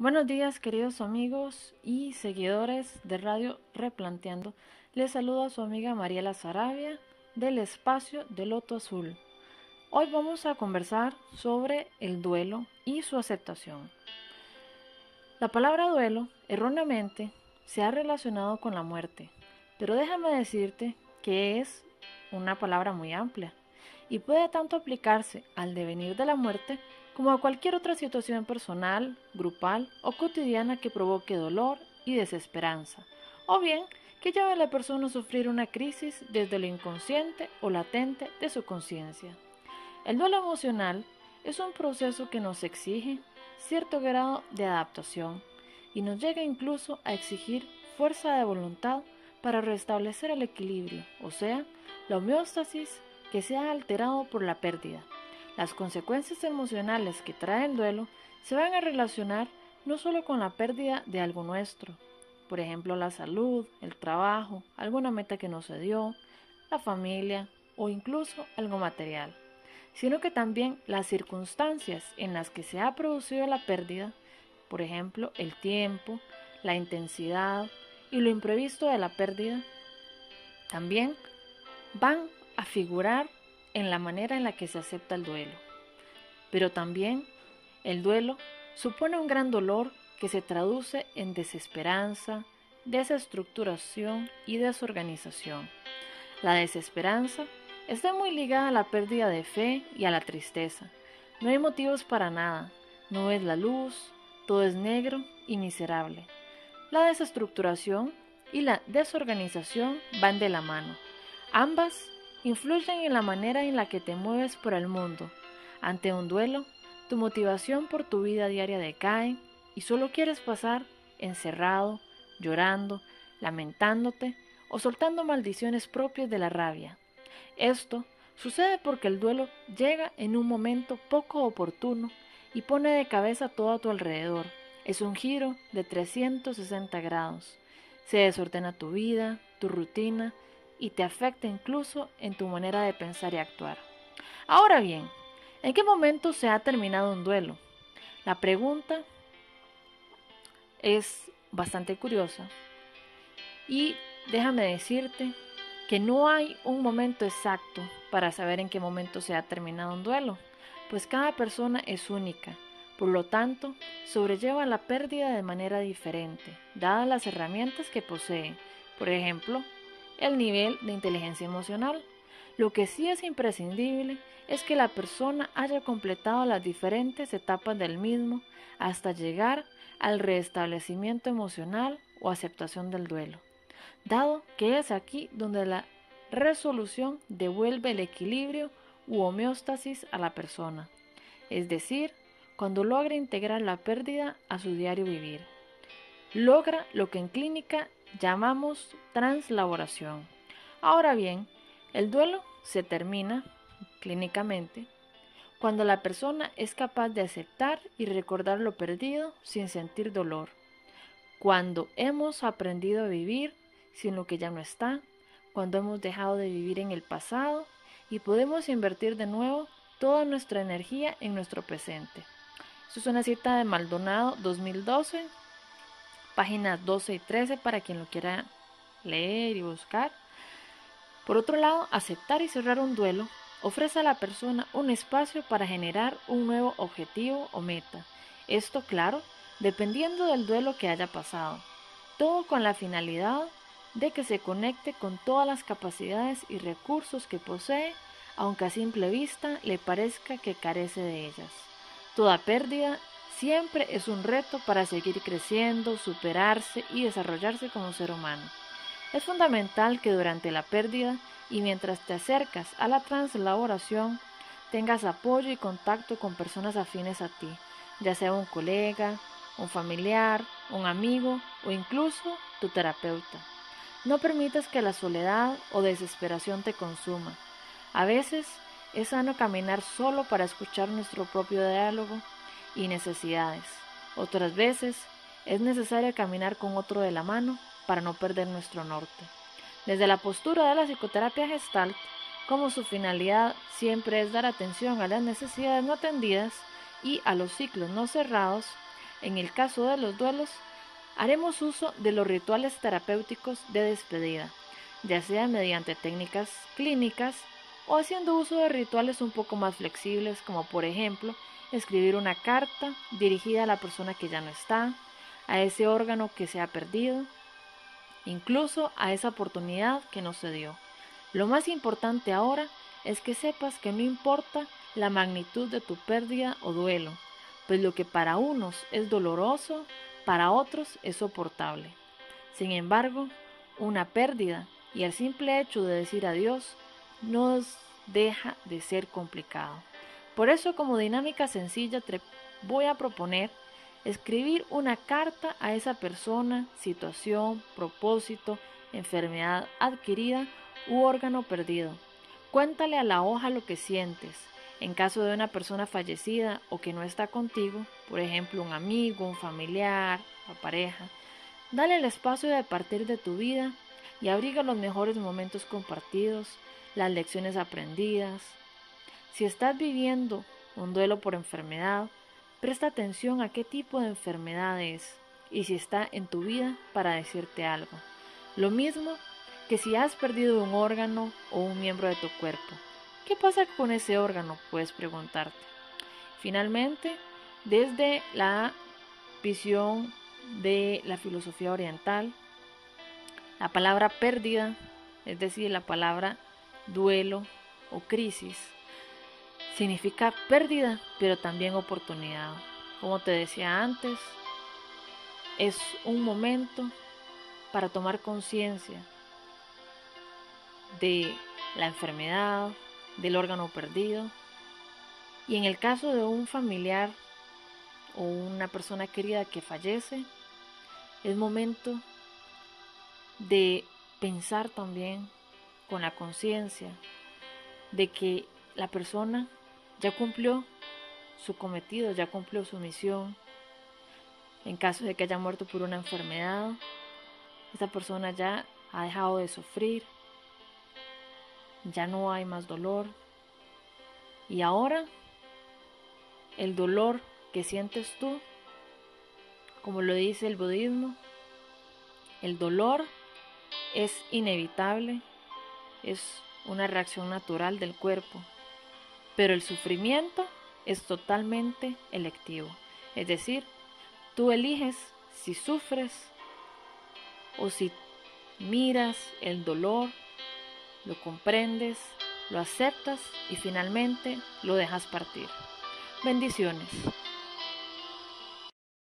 Buenos días, queridos amigos y seguidores de Radio Replanteando. Les saluda a su amiga Mariela Sarabia del espacio de Loto Azul. Hoy vamos a conversar sobre el duelo y su aceptación. La palabra duelo, erróneamente, se ha relacionado con la muerte, pero déjame decirte que es una palabra muy amplia y puede tanto aplicarse al devenir de la muerte como a cualquier otra situación personal, grupal o cotidiana que provoque dolor y desesperanza, o bien que lleve a la persona a sufrir una crisis desde lo inconsciente o latente de su conciencia. El duelo emocional es un proceso que nos exige cierto grado de adaptación y nos llega incluso a exigir fuerza de voluntad para restablecer el equilibrio, o sea, la homeostasis que se ha alterado por la pérdida. Las consecuencias emocionales que trae el duelo se van a relacionar no solo con la pérdida de algo nuestro, por ejemplo la salud, el trabajo, alguna meta que no se dio, la familia o incluso algo material, sino que también las circunstancias en las que se ha producido la pérdida, por ejemplo el tiempo, la intensidad y lo imprevisto de la pérdida, también van a figurar en la manera en la que se acepta el duelo. Pero también el duelo supone un gran dolor que se traduce en desesperanza, desestructuración y desorganización. La desesperanza está muy ligada a la pérdida de fe y a la tristeza. No hay motivos para nada, no ves la luz, todo es negro y miserable. La desestructuración y la desorganización van de la mano. Ambas influyen en la manera en la que te mueves por el mundo. Ante un duelo, tu motivación por tu vida diaria decae y solo quieres pasar encerrado, llorando, lamentándote o soltando maldiciones propias de la rabia. Esto sucede porque el duelo llega en un momento poco oportuno y pone de cabeza todo a tu alrededor. Es un giro de 360 grados. Se desordena tu vida, tu rutina y te afecta incluso en tu manera de pensar y actuar. Ahora bien, ¿en qué momento se ha terminado un duelo? La pregunta es bastante curiosa y déjame decirte que no hay un momento exacto para saber en qué momento se ha terminado un duelo, pues cada persona es única. Por lo tanto, sobrelleva la pérdida de manera diferente, dadas las herramientas que posee. Por ejemplo, el nivel de inteligencia emocional. Lo que sí es imprescindible es que la persona haya completado las diferentes etapas del mismo hasta llegar al restablecimiento emocional o aceptación del duelo, dado que es aquí donde la resolución devuelve el equilibrio u homeostasis a la persona, es decir, cuando logra integrar la pérdida a su diario vivir. Logra lo que en clínica llamamos translaboración. Ahora bien, el duelo se termina clínicamente cuando la persona es capaz de aceptar y recordar lo perdido sin sentir dolor, cuando hemos aprendido a vivir sin lo que ya no está, cuando hemos dejado de vivir en el pasado y podemos invertir de nuevo toda nuestra energía en nuestro presente. Esto es una cita de Maldonado 2012, páginas 12 y 13 para quien lo quiera leer y buscar. Por otro lado, aceptar y cerrar un duelo ofrece a la persona un espacio para generar un nuevo objetivo o meta. Esto, claro, dependiendo del duelo que haya pasado. Todo con la finalidad de que se conecte con todas las capacidades y recursos que posee, aunque a simple vista le parezca que carece de ellas. Toda pérdida siempre es un reto para seguir creciendo, superarse y desarrollarse como ser humano. Es fundamental que durante la pérdida y mientras te acercas a la translaboración tengas apoyo y contacto con personas afines a ti, ya sea un colega, un familiar, un amigo o incluso tu terapeuta. No permitas que la soledad o desesperación te consuma. A veces es sano caminar solo para escuchar nuestro propio diálogo y necesidades. Otras veces es necesario caminar con otro de la mano para no perder nuestro norte. Desde la postura de la psicoterapia Gestalt, como su finalidad siempre es dar atención a las necesidades no atendidas y a los ciclos no cerrados, En el caso de los duelos, haremos uso de los rituales terapéuticos de despedida, ya sea mediante técnicas clínicas o haciendo uso de rituales un poco más flexibles, como por ejemplo escribir una carta dirigida a la persona que ya no está, a ese órgano que se ha perdido, incluso a esa oportunidad que no se dio. Lo más importante ahora es que sepas que no importa la magnitud de tu pérdida o duelo, pues lo que para unos es doloroso, para otros es soportable. Sin embargo, una pérdida y el simple hecho de decir adiós no deja de ser complicado. Por eso, como dinámica sencilla, te voy a proponer escribir una carta a esa persona, situación, propósito, enfermedad adquirida u órgano perdido. Cuéntale a la hoja lo que sientes. En caso de una persona fallecida o que no está contigo, por ejemplo un amigo, un familiar, la pareja, dale el espacio de partir de tu vida y abriga los mejores momentos compartidos, las lecciones aprendidas. Si estás viviendo un duelo por enfermedad, presta atención a qué tipo de enfermedad es y si está en tu vida para decirte algo. Lo mismo que si has perdido un órgano o un miembro de tu cuerpo. ¿Qué pasa con ese órgano? Puedes preguntarte. Finalmente, desde la visión de la filosofía oriental, la palabra pérdida, es decir, la palabra duelo o crisis, significa pérdida, pero también oportunidad. Como te decía antes, es un momento para tomar conciencia de la enfermedad, del órgano perdido. Y en el caso de un familiar o una persona querida que fallece, es momento de pensar también con la conciencia de que la persona ya cumplió su cometido, ya cumplió su misión. En caso de que haya muerto por una enfermedad, esa persona ya ha dejado de sufrir, ya no hay más dolor. Y ahora, el dolor que sientes tú, como lo dice el budismo, el dolor es inevitable, es una reacción natural del cuerpo, pero el sufrimiento es totalmente electivo. Es decir, tú eliges si sufres o si miras el dolor, lo comprendes, lo aceptas y finalmente lo dejas partir. Bendiciones.